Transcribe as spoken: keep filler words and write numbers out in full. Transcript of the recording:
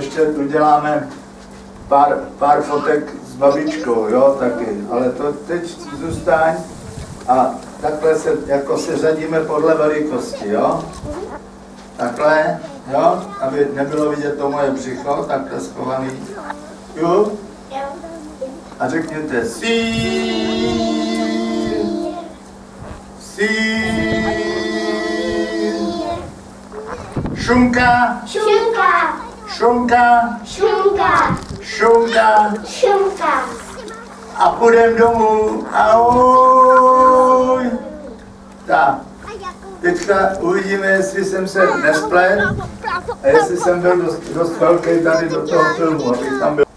ještě uděláme pár, pár fotek s babičkou, jo, taky. Ale to teď zůstaň a takhle se, jako se řadíme podle velikosti, jo. Takhle, jo, aby nebylo vidět to moje břicho, takhle schovaný. Jo? A řekněte síl, síl, šunka, Šunka, šunka, šunka, šunka šunka. a půjdem domů. Ahoj. Tak, teďka uvidíme, jestli jsem se nesplet a jestli jsem byl dost, dost velký tady do toho filmu, abych tam byl.